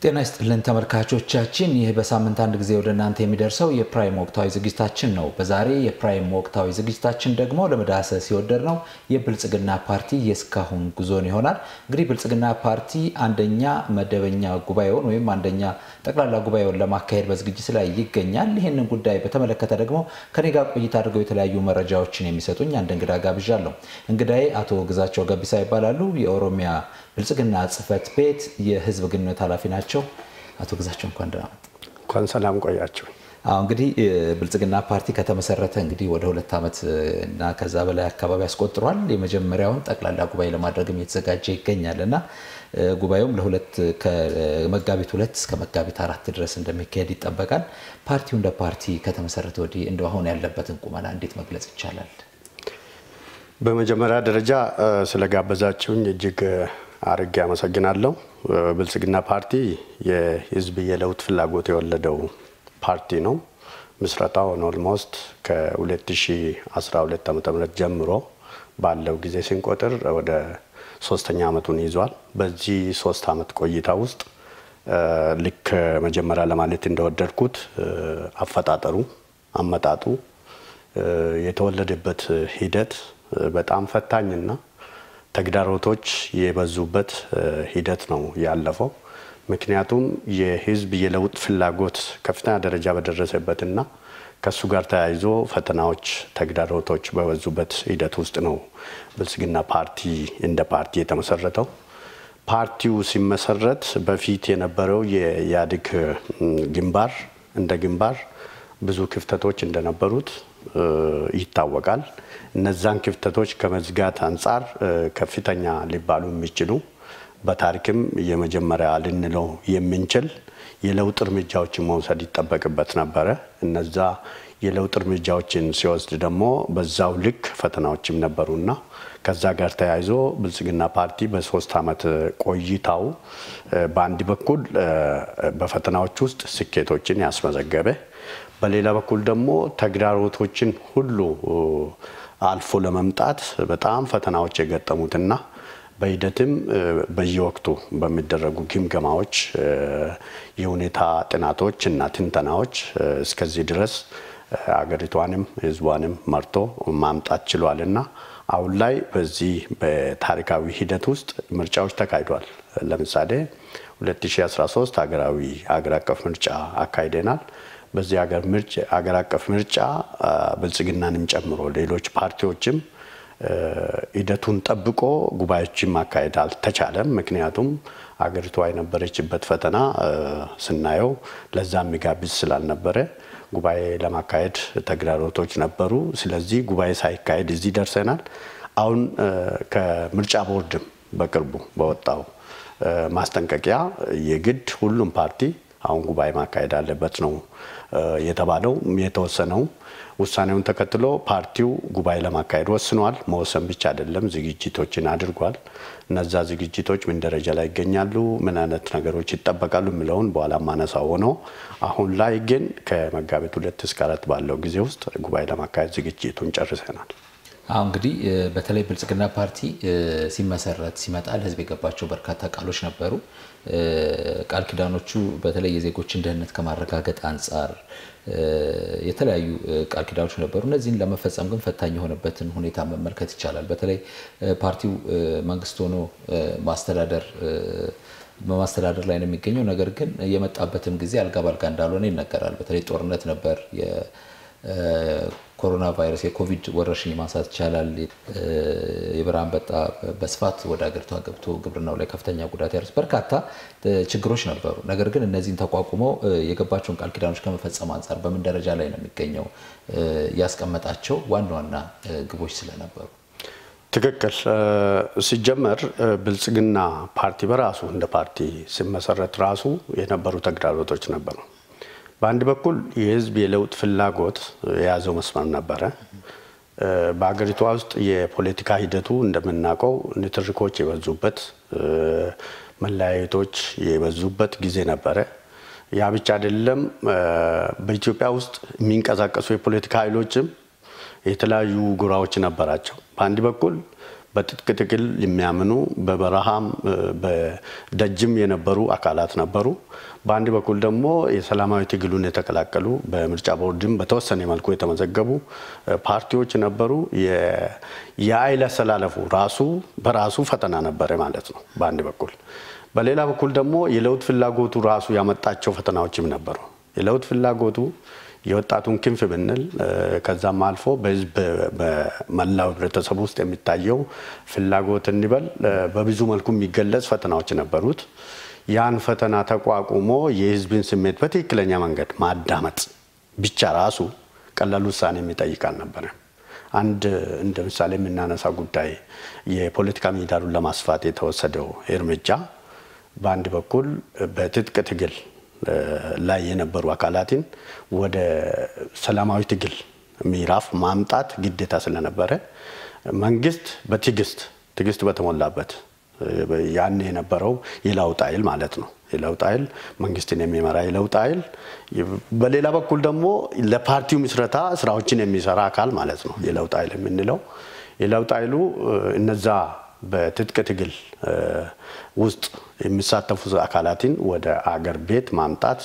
ጤና ይስጥልን ተመልካቾቻችን ይህ በሳምንት አንድ ጊዜ ወደ እናንተ የሚደርሰው የፕራይም ወቅታዊ ዝግጅታችን ነው። በዛሬ የፕራይም ወቅታዊ ዝግጅታችን ደግሞ ለመዳሰስ የወደድነው የብልጽግና ፓርቲ የስካሁን ጉዞን ይሆናል። እንግዲህ ብልጽግና ፓርቲ አንደኛ መደበኛ ጉባኤውን ወይም አንደኛ ጠቅላላ ጉባኤውን ለማካሄድ በዝግጅት ላይ ይገኛል። ይሄንን ጉዳይ በተመለከተ ደግሞ ከኔ ጋር ቆይታ አድርገው የተለያዩ መረጃዎችን የሚሰጡኝ አንድ እንግዳ ጋብዣለሁ። እንግዳዬ አቶ ግዛቸው ገቢሳ ይባላሉ። የኦሮሚያ ብልጽግና ጽህፈት ቤት የህዝብ ግንኙነት ኃላፊ ናቸው። አቶ ግዛቸው እንኳን ደህና መጡ። እንኳን ሰላም ቆያችሁ። እንግዲህ ብልጽግና ፓርቲ ከተመሰረተ እንግዲህ ወደ 2 ዓመት እና ከዛ በላይ አካባቢ ያስቆጥሯል። የመጀመሪያውን ጠቅላላ ጉባኤ ለማድረግም እየተዘጋጀ ይገኛልና ጉባኤውም ከመጋቢት 2 እስከ መጋቢት 4 ድረስ እንደሚካሄድ ይጠበቃል። ፓርቲው እንደ ፓርቲ ከተመሰረተ ወዲህ እንደው አሁን ያለበትን ቁመና እንዴት መግለጽ ይቻላል? በመጀመሪያ ደረጃ ስለጋበዛችሁኝ እጅግ አርጌ አመሰግናለሁ። ብልጽግና ፓርቲ የህዝብ የለውጥ ፍላጎት የወለደው ፓርቲ ነው። ምስረታው ኦልሞስት ከ2012 ዓ.ም ጀምሮ ባለው ጊዜ ሲንቆጥር ወደ 3ኛ ዓመቱን ይዟል። በዚህ 3 ዓመት ቆይታ ውስጥ ልክ መጀመሪያ ለማለት እንደወደድኩት አፈጣጠሩ አመጣጡ የተወለደበት ሂደት በጣም ፈታኝና ተግዳሮቶች የበዙበት ሂደት ነው ያለፈው። ምክንያቱም የህዝብ የለውጥ ፍላጎት ከፍተኛ ደረጃ በደረሰበትና ከሱ ጋር ተያይዞ ፈተናዎች ተግዳሮቶች በበዙበት ሂደት ውስጥ ነው ብልጽግና ፓርቲ እንደ ፓርቲ የተመሰረተው። ፓርቲው ሲመሰረት በፊት የነበረው የኢህአዴግ ግንባር እንደ ግንባር ብዙ ክፍተቶች እንደነበሩት ይታወቃል። እነዛን ክፍተቶች ከመዝጋት አንፃር ከፍተኛ ሊባሉ የሚችሉ በታሪክም የመጀመሪያ ልንለው የምንችል የለውጥ እርምጃዎችን መውሰድ ይጠበቅበት ነበረ። እነዛ የለውጥ እርምጃዎችን ሲወስድ ደግሞ በዛው ልክ ፈተናዎችም ነበሩና ከዛ ጋር ተያይዞ ብልጽግና ፓርቲ በ3 ዓመት ቆይታው በአንድ በኩል በፈተናዎች ውስጥ ስኬቶችን ያስመዘገበ፣ በሌላ በኩል ደግሞ ተግዳሮቶችን ሁሉ አልፎ ለመምጣት በጣም ፈተናዎች የገጠሙትና በሂደትም በየወቅቱ በሚደረጉ ግምገማዎች የሁኔታ ጥናቶች እና ትንተናዎች እስከዚህ ድረስ አገሪቷንም ህዝቧንም መርቶ ማምጣት ችሏልና አሁን ላይ በዚህ በታሪካዊ ሂደት ውስጥ ምርጫዎች ተካሂዷል። ለምሳሌ 2013 ሀገር አቀፍ ምርጫ አካሂደናል። በዚህ ሀገር አቀፍ ምርጫ ብልጽግናንም ጨምሮ ሌሎች ፓርቲዎችም ሂደቱን ጠብቆ ጉባኤዎችን ማካሄድ አልተቻለም። ምክንያቱም አገሪቷ የነበረችበት ፈተና ስናየው ለዛ የሚጋብዝ ስላልነበረ ጉባኤ ለማካሄድ ተግዳሮቶች ነበሩ። ስለዚህ ጉባኤ ሳይካሄድ እዚህ ደርሰናል። አሁን ከምርጫ ቦርድም በቅርቡ በወጣው ማስጠንቀቂያ የግድ ሁሉም ፓርቲ አሁን ጉባኤ ማካሄድ አለበት ነው የተባለው። የተወሰነው ውሳኔውን ተከትሎ ፓርቲው ጉባኤ ለማካሄድ ወስኗል። መወሰን ብቻ አይደለም፣ ዝግጅቶችን አድርጓል። እነዛ ዝግጅቶች ምን ደረጃ ላይ ይገኛሉ፣ ምን አይነት ነገሮች ይጠበቃሉ የሚለውን በኋላ ማነሳው ሆኖ አሁን ላይ ግን ከመጋቢት 2 እስከ 4 ባለው ጊዜ ውስጥ ጉባኤ ለማካሄድ ዝግጅቱን ጨርሰናል። እንግዲህ በተለይ ብልጽግና ፓርቲ ሲመሰረት ሲመጣ ለህዝብ የገባቸው በርካታ ቃሎች ነበሩ። ቃል ኪዳኖቹ በተለይ የዜጎችን ደህንነት ከማረጋገጥ አንፃር የተለያዩ ቃል ኪዳኖች ነበሩ። እነዚህን ለመፈጸም ግን ፈታኝ የሆነበትን ሁኔታ መመልከት ይቻላል። በተለይ ፓርቲው መንግስት ሆኖ በማስተዳደር ላይ ነው የሚገኘው። ነገር ግን የመጣበትም ጊዜ አልጋ ባልጋ እንዳልሆነ ይነገራል። በተለይ ጦርነት ነበር፣ ኮሮና ቫይረስ የኮቪድ ወረርሽኝ ማንሳት ይቻላል። የበረሃ አንበጣ በስፋት ወደ ሀገሪቷ ገብቶ ግብርናው ላይ ከፍተኛ ጉዳት ያደረሰ በርካታ ችግሮች ነበሩ። ነገር ግን እነዚህን ተቋቁመው የገባቸውን ቃል ኪዳኖች ከመፈጸም አንፃር በምን ደረጃ ላይ ነው የሚገኘው? ያስቀመጣቸው ዋና ዋና ግቦች ስለነበሩ። ትክክል። ሲጀመር ብልጽግና ፓርቲ በራሱ እንደ ፓርቲ ሲመሰረት ራሱ የነበሩ ተግዳሮቶች ነበሩ። በአንድ በኩል የህዝብ የለውጥ ፍላጎት የያዘው መስመር ነበረ። በአገሪቷ ውስጥ የፖለቲካ ሂደቱ እንደምናውቀው ንትርኮች የበዙበት፣ መለያየቶች የበዙበት ጊዜ ነበረ። ያ ብቻ አይደለም። በኢትዮጵያ ውስጥ የሚንቀሳቀሱ የፖለቲካ ኃይሎችም የተለያዩ ጎራዎች ነበራቸው። በአንድ በኩል በትጥቅ ትግል የሚያምኑ በበረሃም በደጅም የነበሩ አካላት ነበሩ። በአንድ በኩል ደግሞ የሰላማዊ ትግሉን የተቀላቀሉ በምርጫ ቦርድም በተወሰነ መልኩ የተመዘገቡ ፓርቲዎች ነበሩ። የኃይል አሰላለፉ ራሱ በራሱ ፈተና ነበረ ማለት ነው በአንድ በኩል። በሌላ በኩል ደግሞ የለውጥ ፍላጎቱ ራሱ ያመጣቸው ፈተናዎችም ነበሩ። የለውጥ ፍላጎቱ የወጣቱን ክንፍ ብንል ከዛም አልፎ በህዝብ በመላው ህብረተሰብ ውስጥ የሚታየው ፍላጎት እንበል በብዙ መልኩ የሚገለጽ ፈተናዎች ነበሩት። ያን ፈተና ተቋቁሞ የህዝብን ስሜት በትክክለኛ መንገድ ማዳመጥ ብቻ ራሱ ቀላል ውሳኔ የሚጠይቅ አልነበረም። አንድ እንደ ምሳሌ የምናነሳ ጉዳይ የፖለቲካ ምህዳሩን ለማስፋት የተወሰደው እርምጃ በአንድ በኩል በትጥቅ ትግል ላይ የነበሩ አካላትን ወደ ሰላማዊ ትግል ምዕራፍ ማምጣት ግዴታ ስለነበረ መንግስት በትዕግስት በተሞላበት ያን የነበረው የለውጥ ኃይል ማለት ነው። የለውጥ ኃይል መንግስትን የሚመራ የለውጥ ኃይል፣ በሌላ በኩል ደግሞ ለፓርቲው ምስረታ ስራዎችን የሚሰራ አካል ማለት ነው። የለውጥ ኃይል የምንለው የለውጥ ኃይሉ እነዛ በትጥቅ ትግል ውስጥ የሚሳተፉ አካላትን ወደ አገር ቤት ማምጣት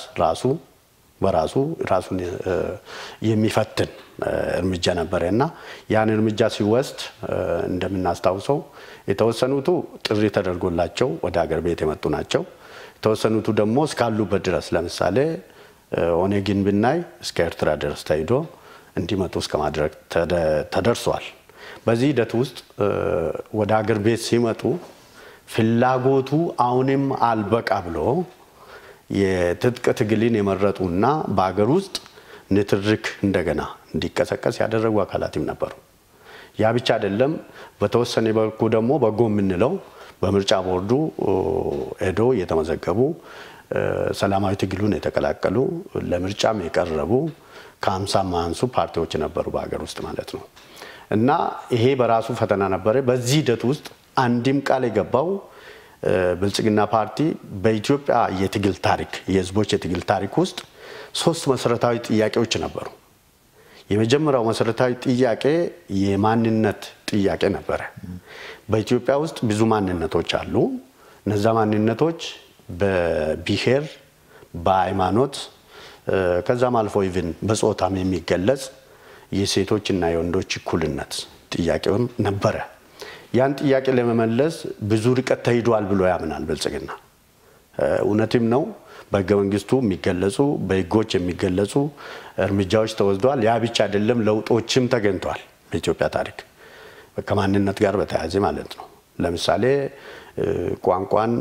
ራሱን የሚፈትን እርምጃ ነበርና ያን እርምጃ ሲወስድ እንደምናስታውሰው የተወሰኑቱ ጥሪ ተደርጎላቸው ወደ አገር ቤት የመጡ ናቸው። የተወሰኑቱ ደግሞ እስካሉበት ድረስ ለምሳሌ ኦነግን ብናይ እስከ ኤርትራ ድረስ ተይዶ እንዲመጡ እስከማድረግ ተደርሷል። በዚህ ሂደት ውስጥ ወደ አገር ቤት ሲመጡ ፍላጎቱ አሁንም አልበቃ ብሎ የትጥቅ ትግልን የመረጡና በአገር ውስጥ ንትርክ እንደገና እንዲቀሰቀስ ያደረጉ አካላትም ነበሩ። ያ ብቻ አይደለም። በተወሰነ መልኩ ደግሞ በጎ የምንለው በምርጫ ቦርዱ ሄዶ የተመዘገቡ ሰላማዊ ትግሉን የተቀላቀሉ ለምርጫም የቀረቡ ከ50 ማንሱ ፓርቲዎች ነበሩ በአገር ውስጥ ማለት ነው። እና ይሄ በራሱ ፈተና ነበረ። በዚህ ሂደት ውስጥ አንድም ቃል የገባው ብልጽግና ፓርቲ በኢትዮጵያ የትግል ታሪክ የህዝቦች የትግል ታሪክ ውስጥ 3 መሰረታዊ ጥያቄዎች ነበሩ። የመጀመሪያው መሰረታዊ ጥያቄ የማንነት ጥያቄ ነበረ። በኢትዮጵያ ውስጥ ብዙ ማንነቶች አሉ። እነዛ ማንነቶች በብሔር፣ በሃይማኖት ከዛም አልፎ ኢቭን በጾታም የሚገለጽ የሴቶችና የወንዶች እኩልነት ጥያቄውም ነበረ። ያን ጥያቄ ለመመለስ ብዙ ርቀት ተሄዷል ብሎ ያምናል ብልጽግና። እውነትም ነው። በህገ መንግስቱ የሚገለጹ በህጎች የሚገለጹ እርምጃዎች ተወስደዋል። ያ ብቻ አይደለም፣ ለውጦችም ተገኝተዋል በኢትዮጵያ ታሪክ ከማንነት ጋር በተያያዘ ማለት ነው። ለምሳሌ ቋንቋን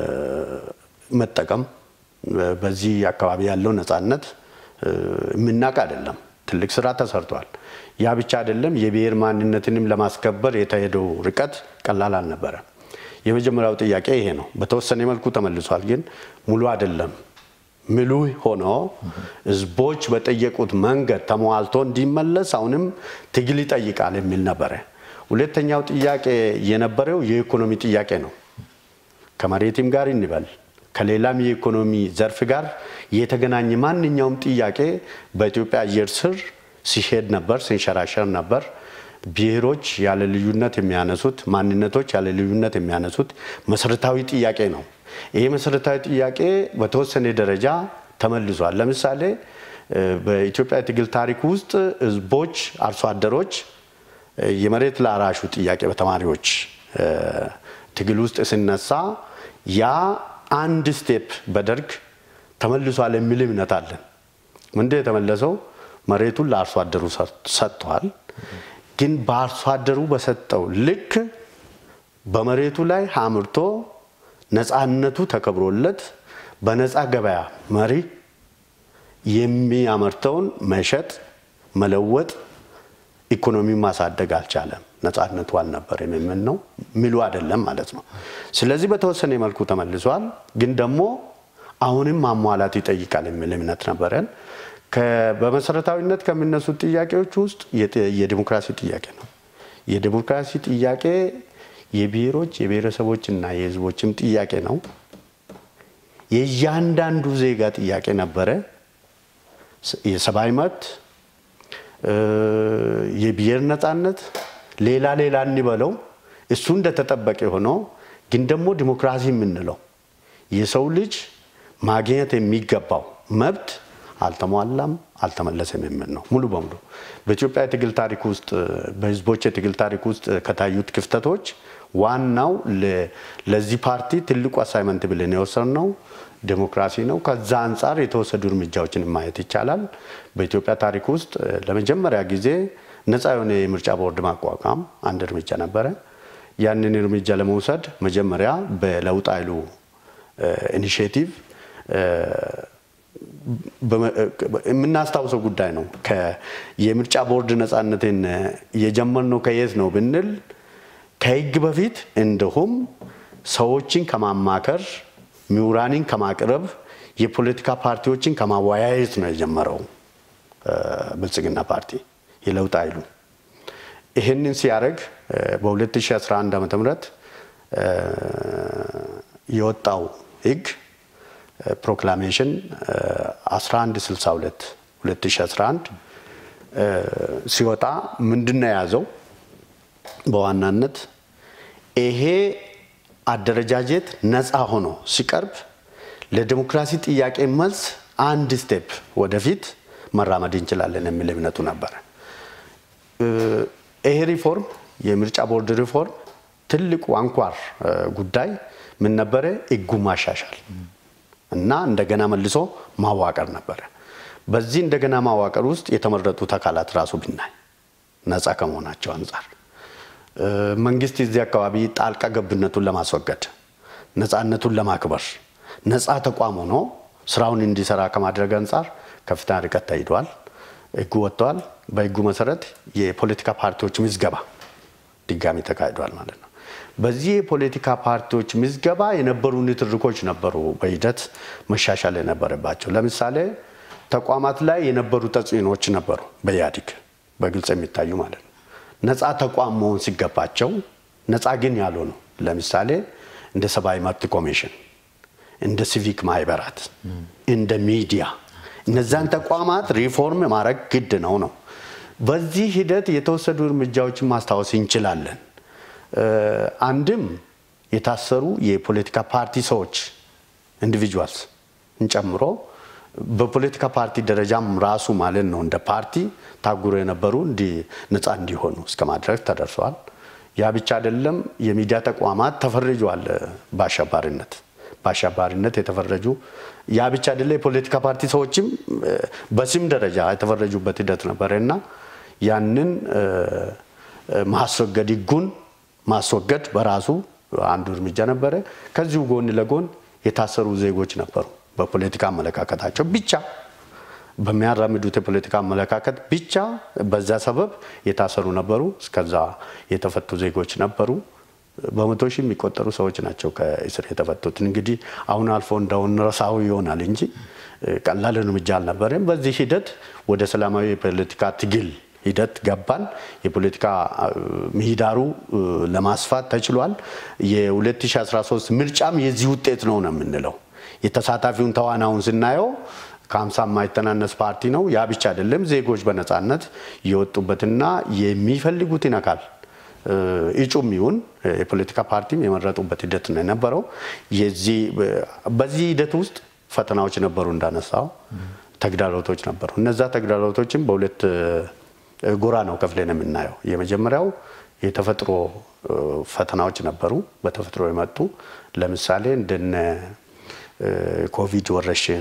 መጠቀም በዚህ አካባቢ ያለው ነፃነት ምናቅ አይደለም፣ ትልቅ ስራ ተሰርቷል። ያ ብቻ አይደለም፣ የብሔር ማንነትንም ለማስከበር የተሄደው ርቀት ቀላል አልነበረም። የመጀመሪያው ጥያቄ ይሄ ነው። በተወሰነ መልኩ ተመልሷል፣ ግን ሙሉ አይደለም። ሙሉ ሆኖ ህዝቦች በጠየቁት መንገድ ተሟልቶ እንዲመለስ አሁንም ትግል ይጠይቃል የሚል ነበረ። ሁለተኛው ጥያቄ የነበረው የኢኮኖሚ ጥያቄ ነው። ከመሬትም ጋር እንበል ከሌላም የኢኮኖሚ ዘርፍ ጋር የተገናኘ ማንኛውም ጥያቄ በኢትዮጵያ አየር ስር ሲሄድ ነበር፣ ሲንሸራሸር ነበር። ብሔሮች ያለ ልዩነት የሚያነሱት፣ ማንነቶች ያለ ልዩነት የሚያነሱት መሰረታዊ ጥያቄ ነው። ይሄ መሰረታዊ ጥያቄ በተወሰነ ደረጃ ተመልሷል። ለምሳሌ በኢትዮጵያ የትግል ታሪክ ውስጥ ህዝቦች፣ አርሶ አደሮች የመሬት ላራሹ ጥያቄ በተማሪዎች ትግል ውስጥ ሲነሳ ያ አንድ ስቴፕ በደርግ ተመልሷል የሚል እምነት አለን። ምንድነው የተመለሰው? መሬቱን ለአርሶ አደሩ ሰጥቷል። ግን በአርሶ አደሩ በሰጠው ልክ በመሬቱ ላይ አምርቶ ነፃነቱ ተከብሮለት በነፃ ገበያ መሪ የሚያመርተውን መሸጥ፣ መለወጥ፣ ኢኮኖሚ ማሳደግ አልቻለም። ነፃነቱ አልነበረም የሚል ነው ሚሉ አይደለም ማለት ነው። ስለዚህ በተወሰነ መልኩ ተመልሷል፣ ግን ደግሞ አሁንም ማሟላት ይጠይቃል የሚል እምነት ነበረን። በመሰረታዊነት ከሚነሱት ጥያቄዎች ውስጥ የዲሞክራሲ ጥያቄ ነው። የዲሞክራሲ ጥያቄ የብሔሮች የብሔረሰቦችና የህዝቦችም ጥያቄ ነው። የእያንዳንዱ ዜጋ ጥያቄ ነበረ። የሰብአዊ መብት፣ የብሔር ነፃነት፣ ሌላ እንበለው እሱ እንደተጠበቀ ሆኖ ግን ደግሞ ዲሞክራሲ የምንለው የሰው ልጅ ማግኘት የሚገባው መብት አልተሟላም አልተመለሰም የሚል ነው ሙሉ በሙሉ በኢትዮጵያ የትግል ታሪክ ውስጥ በህዝቦች የትግል ታሪክ ውስጥ ከታዩት ክፍተቶች ዋናው ለዚህ ፓርቲ ትልቁ አሳይመንት ብለን የወሰነው ዲሞክራሲ ነው ከዛ አንፃር የተወሰዱ እርምጃዎችን ማየት ይቻላል በኢትዮጵያ ታሪክ ውስጥ ለመጀመሪያ ጊዜ ነፃ የሆነ የምርጫ ቦርድ ማቋቋም አንድ እርምጃ ነበረ ያንን እርምጃ ለመውሰድ መጀመሪያ በለውጥ ኃይሉ ኢኒሺዬቲቭ የምናስታውሰው ጉዳይ ነው የምርጫ ቦርድ ነፃነትን የጀመርነው ከየት ነው ብንል ከህግ በፊት እንደሁም ሰዎችን ከማማከር ምሁራንን ከማቅረብ የፖለቲካ ፓርቲዎችን ከማወያየት ነው የጀመረው ብልጽግና ፓርቲ የለውጥ ኃይሉ ይሄንን ሲያደርግ በ2011 ዓ.ም የወጣው ህግ ፕሮክላሜሽን 1162 2011 ሲወጣ ምንድነው ያዘው በዋናነት ይሄ አደረጃጀት ነፃ ሆኖ ሲቀርብ ለዲሞክራሲ ጥያቄ መልስ አንድ ስቴፕ ወደፊት መራመድ እንችላለን የሚል እምነቱ ነበር ይሄ ሪፎርም የምርጫ ቦርድ ሪፎርም ትልቁ አንኳር ጉዳይ ምን ነበር ህጉ ማሻሻል እና እንደገና መልሶ ማዋቀር ነበር በዚህ እንደገና ማዋቀር ውስጥ የተመረጡት አካላት ራሱ ብናይ ነፃ ከመሆናቸው አንፃር መንግስት እዚህ አካባቢ ጣልቃ ገብነቱን ለማስወገድ ነፃነቱን ለማክበር ነፃ ተቋም ሆኖ ስራውን እንዲሰራ ከማድረግ አንፃር ከፍተኛ ርቀት ተይዷል ህጉ ወጥቷል በህጉ መሰረት የፖለቲካ ፓርቲዎች ምዝገባ ድጋሚ ተካሂዷል ማለት ነው በዚህ የፖለቲካ ፓርቲዎች ምዝገባ የነበሩ ንትርኮች ነበሩ በሂደት መሻሻል የነበረባቸው ለምሳሌ ተቋማት ላይ የነበሩ ተጽዕኖዎች ነበሩ በኢህአዴግ በግልጽ የሚታዩ ማለት ነው ነፃ ተቋም መሆን ሲገባቸው ነፃ ግን ያልሆኑ ለምሳሌ እንደ ሰብአዊ መብት ኮሚሽን እንደ ሲቪክ ማህበራት እንደ ሚዲያ እነዛን ተቋማት ሪፎርም ማድረግ ግድ ነው በዚህ ሂደት የተወሰዱ እርምጃዎችን ማስታወስ እንችላለን አንድም የታሰሩ የፖለቲካ ፓርቲ ሰዎች ኢንዲቪጁዋልስ እንጨምሮ በፖለቲካ ፓርቲ ደረጃም ራሱ ማለት ነው እንደ ፓርቲ ታጉሮ የነበሩ ነፃ እንዲሆኑ እስከማድረግ ተደርሷል ያ ብቻ አይደለም የሚዲያ ተቋማት ተፈርጀዋል በአሸባሪነት የተፈረጁ ያ ብቻ አይደለም የፖለቲካ ፓርቲ ሰዎችም በስም ደረጃ የተፈረጁበት ሂደት ነበርና ያንን ማስወገድ በራሱ አንዱ እርምጃ ነበር ከዚሁ ጎን ለጎን የታሰሩ ዜጎች ነበሩ በፖለቲካ አመለካከታቸው ብቻ በሚያራምዱት የፖለቲካ አመለካከት ብቻ በዛ ሰበብ የታሰሩ ነበሩ እስከዛ የተፈቱ ዜጎች ነበሩ በመቶ ሺህ የሚቆጠሩ ሰዎች ናቸው ከእስር የተፈቱት እንግዲህ አሁን አልፎ እንደውን ረሳው ይሆናል እንጂ ቀላል እርምጃ አልነበረም በዚህ ሂደት ወደ ሰላማዊ የፖለቲካ ትግል ሂደት ገባን የፖለቲካ ምህዳሩ ለማስፋት ተችሏል የ2013 ምርጫም የዚህ ውጤት ነው የምንለው የተሳታፊውን ተዋናውን ስናየው ከ50 ማይተናነስ ፓርቲ ነው ያ ብቻ አይደለም ዜጎች በነፃነት የወጡበትና የሚፈልጉትን አካል እጩም ይሁን የፖለቲካ ፓርቲም የመረጡበት ሂደት ነው የነበረው በዚህ ሂደት ውስጥ ፈተናዎች ነበሩ እንዳነሳው ተግዳሮቶች ነበሩ እነዛ ተግዳሮቶችም በሁለት ጎራ ነው ከፍለን የምናየው የመጀመሪያው የተፈጥሮ ፈተናዎች ነበሩ በተፈጥሮ የመጡ ለምሳሌ እንደነ ኮቪድ ወረርሽኝ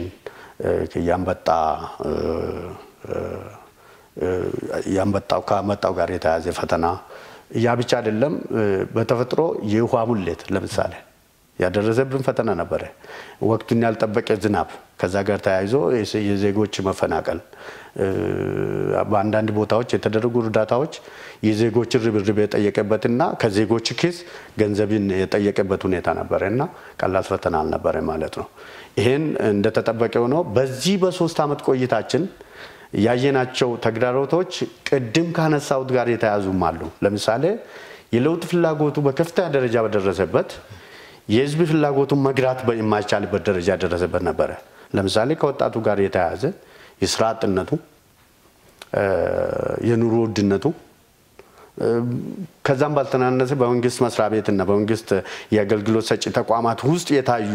ያመጣው ጋር የተያዘ ፈተና ያ ብቻ አይደለም በተፈጥሮ የውሃ ሙሌት ለምሳሌ ያደረሰብን ፈተና ነበር ወቅቱን ያልጠበቀ ዝናብ ከዛ ጋር ተያይዞ የዜጎች መፈናቀል በአንዳንድ ቦታዎች የተደረጉ እርዳታዎች የዜጎች ርብርብ የጠየቀበትና ከዜጎች ኪስ ገንዘብን የጠየቀበት ሁኔታ ነበርና ቀላል ፈተና አልነበረ ማለት ነው ይሄን እንደተጠበቀው ነው በዚህ በ3 አመት ቆይታችን ያየናቸው ተግዳሮቶች ቅድም ካነሳውት ጋር የተያዙም አሉ ለምሳሌ የለውጥ ፍላጎቱ በከፍተኛ ደረጃ በደረሰበት የህዝብ ፍላጎቱን መግራት በማይቻልበት ደረጃ ደረሰበት ነበር ለምሳሌ ከወጣቱ ጋር የተያዘ የስራ አጥነቱ የኑሮ ውድነቱ ከዛም ባልተናነሰ በመንግስት መስሪያ ቤትና በመንግስት የአገልግሎት ሰጪ ተቋማት ውስጥ የታዩ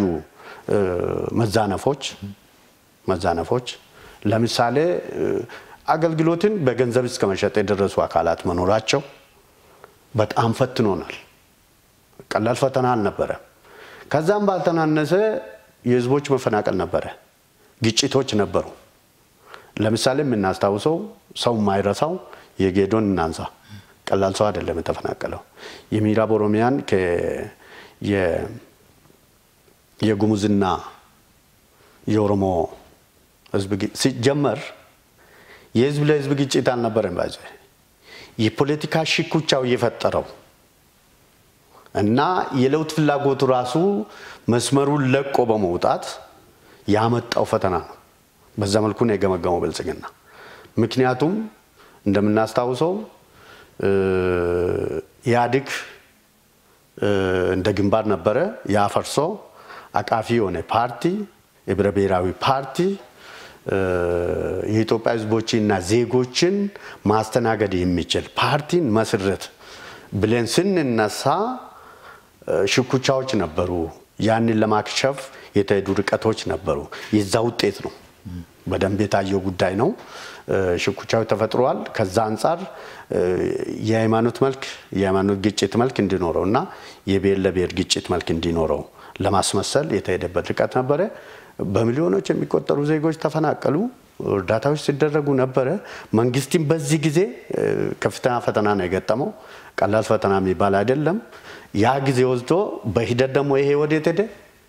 መዛነፎች ለምሳሌ አገልግሎትን በገንዘብ እስከ መሸጥ የደረሱ አካላት መኖራቸው በጣም ፈትኖናል። ቀላል ፈተና አልነበረ። ከዛም ባልተናነሰ የህዝቦች መፈናቀል ነበረ፣ ግጭቶች ነበሩ። ለምሳሌ የምናስታውሰው ሰው የማይረሳው የጌዶን እናንሳ። ቀላል ሰው አይደለም የተፈናቀለው። የምዕራብ ኦሮሚያን የጉሙዝና የኦሮሞ ህዝብ ሲጀመር የህዝብ ለህዝብ ግጭት አልነበረም። ባይዘ የፖለቲካ ሽኩቻው የፈጠረው እና የለውጥ ፍላጎቱ ራሱ መስመሩን ለቆ በመውጣት ያመጣው ፈተና ነው። በዛ መልኩ ነው የገመገመው ብልጽግና። ምክንያቱም እንደምናስታውሰው ኢህአዴግ እንደ ግንባር ነበረ። ያፈርሶ አቃፊ የሆነ ፓርቲ የህብረ ብሔራዊ ፓርቲ የኢትዮጵያ ህዝቦችና ዜጎችን ማስተናገድ የሚችል ፓርቲን መስረት ብለን ስንነሳ ሽኩቻዎች ነበሩ። ያንን ለማክሸፍ የተሄዱ ርቀቶች ነበሩ። የዛ ውጤት ነው። በደንብ የታየው ጉዳይ ነው። ሽኩቻው ተፈጥሯል። ከዛ አንፃር የሃይማኖት ግጭት መልክ እንዲኖረውና የብሔር ለብሔር ግጭት መልክ እንዲኖረው ለማስመሰል የተሄደበት ርቀት ነበረ። በሚሊዮኖች የሚቆጠሩ ዜጎች ተፈናቀሉ። እርዳታዎች ሲደረጉ ነበረ። መንግስትም በዚህ ጊዜ ከፍተኛ ፈተና ነው የገጠመው። ቀላል ፈተና የሚባል አይደለም። ያ ጊዜ ወስዶ በሂደት ደግሞ ይሄ ወዴት ሄደ?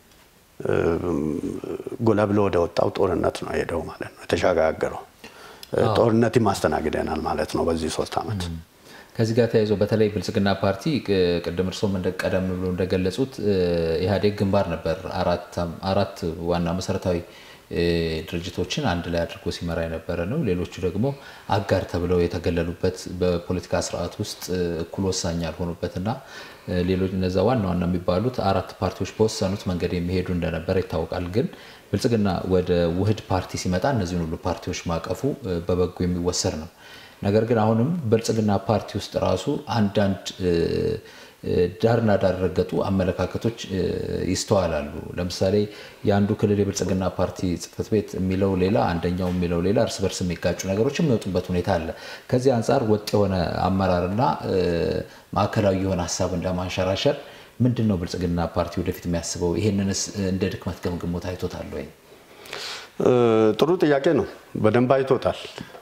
ጎላ ብሎ ወደ ወጣው ጦርነት ነው ሄደው ማለት ነው። የተሸጋገረው ጦርነት ማስተናግደናል ማለት ነው በዚህ 3 ዓመት። ከዚህ ጋር ተያይዞ በተለይ ብልጽግና ፓርቲ ቅድም እርሶም እንደቀደም ብሎ እንደገለጹት ኢህአዴግ ግንባር ነበር። አራት ዋና መሰረታዊ ድርጅቶችን አንድ ላይ አድርጎ ሲመራ የነበረ ነው። ሌሎቹ ደግሞ አጋር ተብለው የተገለሉበት በፖለቲካ ስርዓት ውስጥ እኩል ወሳኝ ያልሆኑበትና ሌሎች እነዛ ዋና የሚባሉት 4 ፓርቲዎች በወሰኑት መንገድ የሚሄዱ እንደነበር ይታወቃል። ግን ብልጽግና ወደ ውህድ ፓርቲ ሲመጣ እነዚህን ሁሉ ፓርቲዎች ማቀፉ በበጎ የሚወሰድ ነው። ነገር ግን አሁንም ብልጽግና ፓርቲ ውስጥ ራሱ አንዳንድ ዳርና ዳር ረገጡ አመለካከቶች ይስተዋላሉ። ለምሳሌ የአንዱ ክልል የብልጽግና ፓርቲ ጽሕፈት ቤት የሚለው ሌላ፣ አንደኛው የሚለው ሌላ፣ እርስ በርስ የሚጋጩ ነገሮች የሚወጡበት ሁኔታ አለ። ከዚህ አንፃር ወጥ የሆነ አመራርና ማዕከላዊ የሆነ ሀሳብ እንደማንሸራሸር ምንድነው ብልጽግና ፓርቲ ወደፊት የሚያስበው? ይሄንንስ እንደ ድክመት ገምግሞ ታይቶታል ወይ? ጥሩ ጥያቄ ነው። በደንብ አይቶታል።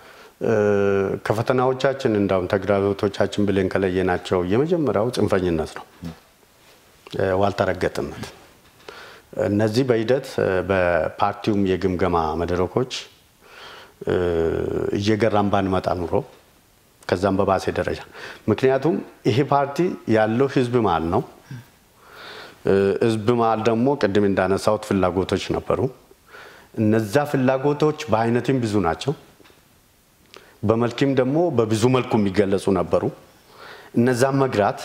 ከፈተናዎቻችን እንዳውም ተግዳሮቶቻችን ብለን ከለየናቸው የመጀመሪያው ጽንፈኝነት ነው፣ ዋልተረገጥነት። እነዚህ በሂደት በፓርቲውም የግምገማ መድረኮች እየገራን ባንመጣ ኑሮ ከዛም በባሰ ደረጃ። ምክንያቱም ይሄ ፓርቲ ያለው ህዝብ መሀል ነው። ህዝብ መሀል ደግሞ ቅድም እንዳነሳሁት ፍላጎቶች ነበሩ። እነዛ ፍላጎቶች በአይነትም ብዙ ናቸው፣ በመልክም ደግሞ በብዙ መልኩ የሚገለጹ ነበሩ። እነዛን መግራት፣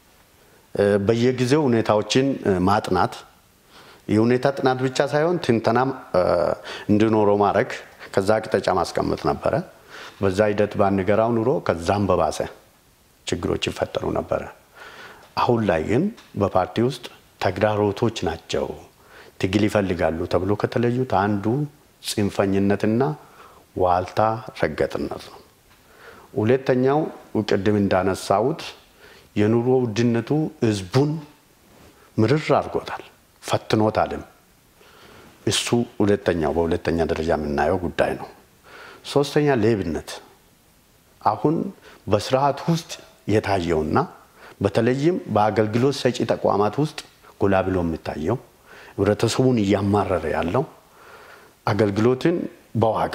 በየጊዜው ሁኔታዎችን ማጥናት፣ የሁኔታ ጥናት ብቻ ሳይሆን ትንተናም እንዲኖረው ማድረግ፣ ከዛ አቅጣጫ ማስቀመጥ ነበረ። በዛ ሂደት ባንገራው ኑሮ ከዛም በባሰ ችግሮች ይፈጠሩ ነበረ። አሁን ላይ ግን በፓርቲ ውስጥ ተግዳሮቶች ናቸው ትግል ይፈልጋሉ ተብሎ ከተለዩት አንዱ ጽንፈኝነትና ዋልታ ረገጥነት ነው። ሁለተኛው ቅድም እንዳነሳሁት የኑሮ ውድነቱ ህዝቡን ምርር አድርጎታል፣ ፈትኖታልም። እሱ በሁለተኛ ደረጃ የምናየው ጉዳይ ነው። ሶስተኛ ሌብነት፣ አሁን በስርዓት ውስጥ የታየውና በተለይም በአገልግሎት ሰጪ ተቋማት ውስጥ ጎላ ብሎ የሚታየው ህብረተሰቡን እያማረረ ያለው አገልግሎትን በዋጋ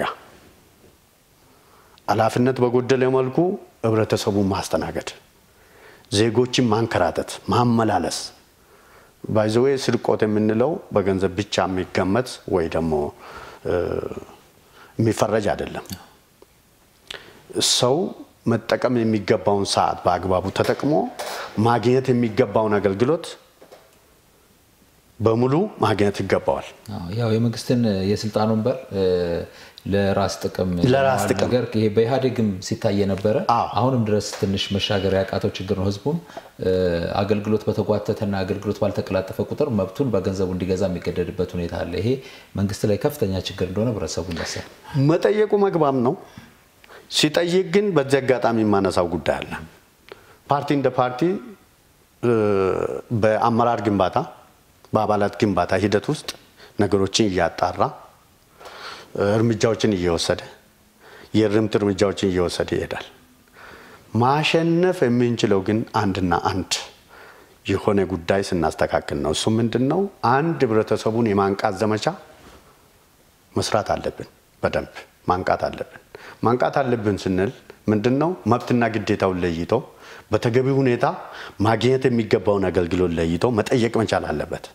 ኃላፊነት በጎደለ መልኩ ህብረተሰቡን ማስተናገድ፣ ዜጎችን ማንከራተት፣ ማመላለስ። ባይዘዌ ስርቆት የምንለው በገንዘብ ብቻ የሚገመት ወይ ደግሞ የሚፈረጅ አይደለም። ሰው መጠቀም የሚገባውን ሰዓት በአግባቡ ተጠቅሞ ማግኘት የሚገባውን አገልግሎት በሙሉ ማግኘት ይገባዋል። ያው የመንግስትን የስልጣን ወንበር ለራስ ጥቅም ነገር ይሄ በኢህአዴግም ሲታይ የነበረ አሁንም ድረስ ትንሽ መሻገር ያቃተው ችግር ነው። ህዝቡም አገልግሎት በተጓተተና አገልግሎት ባልተቀላጠፈ ቁጥር መብቱን በገንዘቡ እንዲገዛ የሚገደድበት ሁኔታ አለ። ይሄ መንግስት ላይ ከፍተኛ ችግር እንደሆነ ህብረተሰቡ ይመስላል። መጠየቁ መግባም ነው። ሲጠይቅ ግን በዚህ አጋጣሚ የማነሳው ጉዳይ አለ። ፓርቲ እንደ ፓርቲ በአመራር ግንባታ በአባላት ግንባታ ሂደት ውስጥ ነገሮችን እያጣራ እርምጃዎችን እየወሰደ የርምት እርምጃዎችን እየወሰደ ይሄዳል። ማሸነፍ የምንችለው ግን አንድና አንድ የሆነ ጉዳይ ስናስተካክል ነው። እሱ ምንድነው? አንድ ህብረተሰቡን የማንቃት ዘመቻ መስራት አለብን። በደንብ ማንቃት አለብን ስንል ምንድነው? መብትና ግዴታውን ለይቶ በተገቢ ሁኔታ ማግኘት የሚገባውን አገልግሎት ለይቶ መጠየቅ መቻል አለበት።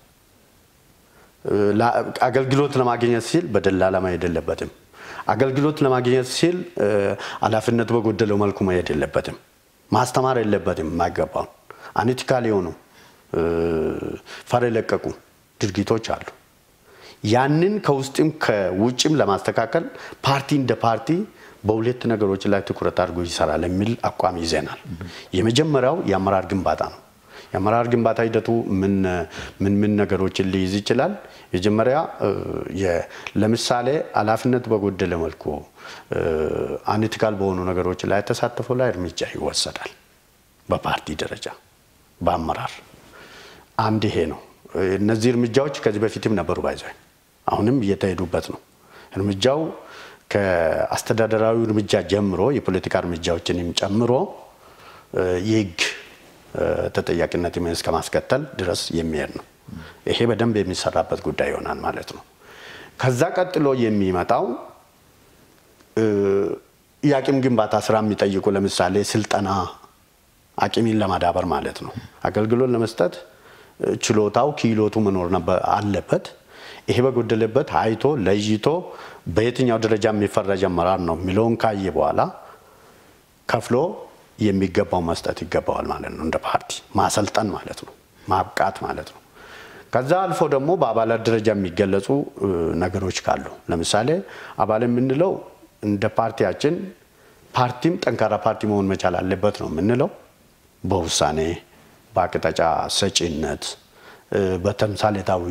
አገልግሎት ለማግኘት ሲል በደላላ መሄድ የለበትም። አገልግሎት ለማግኘት ሲል ኃላፊነት በጎደለው መልኩ መሄድ የለበትም። ማስተማር የለበትም። የማይገባው አንቲካል የሆኑ ፈር የለቀቁ ድርጊቶች አሉ። ያንን ከውስጥም ከውጭም ለማስተካከል ፓርቲ እንደ ፓርቲ በሁለት ነገሮች ላይ ትኩረት አድርጎ ይሰራል የሚል አቋም ይዘናል። የመጀመሪያው የአመራር ግንባታ ነው። የአመራር ግንባታ ሂደቱ ምን ነገሮችን ሊይዝ ይችላል? የመጀመሪያ ለምሳሌ ኃላፊነት በጎደለ መልኩ አንቲካል በሆኑ ነገሮች ላይ ተሳትፎ ላይ እርምጃ ይወሰዳል። በፓርቲ ደረጃ በአመራር አንድ ይሄ ነው። እነዚህ እርምጃዎች ከዚህ በፊትም ነበሩ ባይዘው አሁንም እየተሄዱበት ነው። እርምጃው ከአስተዳደራዊ እርምጃ ጀምሮ የፖለቲካ እርምጃዎችንም ጨምሮ የህግ ተጠያቂነት እስከ ማስከተል ድረስ የሚሄድ ነው። ይሄ በደንብ የሚሰራበት ጉዳይ ይሆናል ማለት ነው። ከዛ ቀጥሎ የሚመጣው የአቅም ግንባታ ስራ የሚጠይቁ ለምሳሌ ስልጠና አቅምን ለማዳበር ማለት ነው። አገልግሎት ለመስጠት ችሎታው ክህሎቱ መኖር አለበት። ይሄ በጎደለበት አይቶ ለይቶ በየትኛው ደረጃ የሚፈረጅ አመራር ነው የሚለውን ካየ በኋላ ከፍሎ የሚገባው መስጠት ይገባዋል ማለት ነው። እንደ ፓርቲ ማሰልጠን ማለት ነው፣ ማብቃት ማለት ነው። ከዛ አልፎ ደግሞ በአባላት ደረጃ የሚገለጹ ነገሮች ካሉ ለምሳሌ አባል የምንለው እንደ ፓርቲያችን ፓርቲም ጠንካራ ፓርቲ መሆን መቻል አለበት ነው የምንለው። በውሳኔ በአቅጣጫ ሰጪነት በተምሳሌታዊ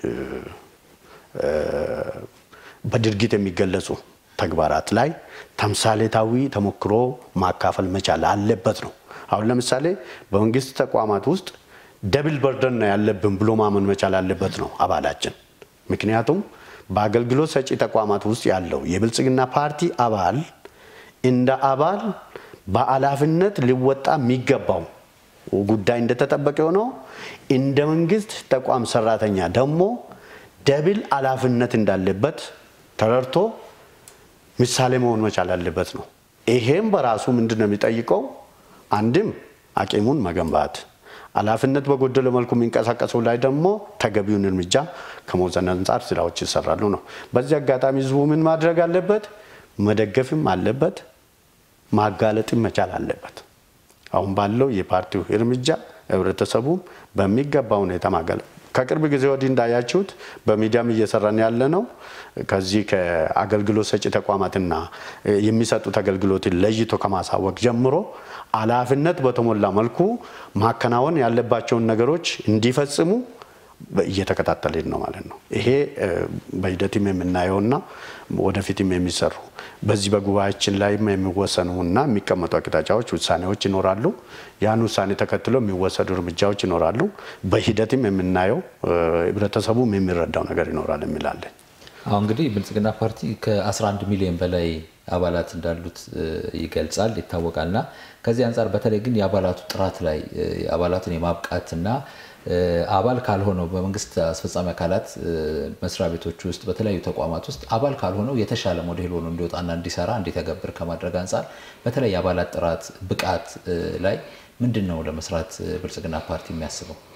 በድርጊት የሚገለጹ ተግባራት ላይ ተምሳሌታዊ ተሞክሮ ማካፈል መቻል አለበት ነው። አሁን ለምሳሌ በመንግስት ተቋማት ውስጥ ደብል በርደን ነው ያለብን ብሎ ማመን መቻል አለበት ነው አባላችን። ምክንያቱም በአገልግሎት ሰጪ ተቋማት ውስጥ ያለው የብልጽግና ፓርቲ አባል እንደ አባል በኃላፊነት ሊወጣ የሚገባው ጉዳይ እንደተጠበቀ ሆኖ እንደ መንግስት ተቋም ሰራተኛ ደግሞ ደብል ኃላፊነት እንዳለበት ተረድቶ ምሳሌ መሆን መቻል አለበት ነው። ይሄም በራሱ ምንድነው የሚጠይቀው? አንድም አቅሙን መገንባት፣ ኃላፊነት በጎደለው መልኩ የሚንቀሳቀሰው ላይ ደግሞ ተገቢውን እርምጃ ከመውሰድ አንፃር ስራዎች ይሰራሉ ነው። በዚህ አጋጣሚ ህዝቡ ምን ማድረግ አለበት? መደገፍም አለበት፣ ማጋለጥም መቻል አለበት። አሁን ባለው የፓርቲው እርምጃ ህብረተሰቡ በሚገባ ሁኔታ ማጋለጥ ከቅርብ ጊዜ ወዲህ እንዳያችሁት በሚዲያም እየሰራን ያለ ነው። ከዚህ ከአገልግሎት ሰጪ ተቋማትና የሚሰጡት አገልግሎትን ለይቶ ከማሳወቅ ጀምሮ ኃላፊነት በተሞላ መልኩ ማከናወን ያለባቸውን ነገሮች እንዲፈጽሙ እየተከታተልን ነው ማለት ነው። ይሄ በሂደትም የምናየውና ወደፊትም የሚሰሩ በዚህ በጉባኤያችን ላይ የሚወሰኑና የሚቀመጡ አቅጣጫዎች ውሳኔዎች ይኖራሉ። ያን ውሳኔ ተከትሎ የሚወሰዱ እርምጃዎች ይኖራሉ። በሂደትም የምናየው ህብረተሰቡም የሚረዳው ነገር ይኖራል የሚላለን። አሁን እንግዲህ ብልጽግና ፓርቲ ከ11 ሚሊዮን በላይ አባላት እንዳሉት ይገልጻል ይታወቃልና ከዚህ አንፃር በተለይ ግን የአባላቱ ጥራት ላይ አባላትን የማብቃትና አባል ካልሆነው በመንግስት አስፈጻሚ አካላት መስሪያ ቤቶች ውስጥ በተለያዩ ተቋማት ውስጥ አባል ካልሆነው የተሻለ ሞዴል ሆኖ እንዲወጣና እንዲሰራ እንዲተገብር ከማድረግ አንፃር በተለይ አባላት ጥራት ብቃት ላይ ምንድነው ለመስራት ብልጽግና ፓርቲ የሚያስበው?